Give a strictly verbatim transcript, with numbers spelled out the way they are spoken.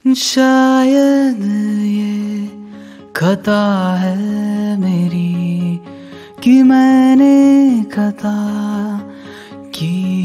शायद ये खता है मेरी कि मैंने खता की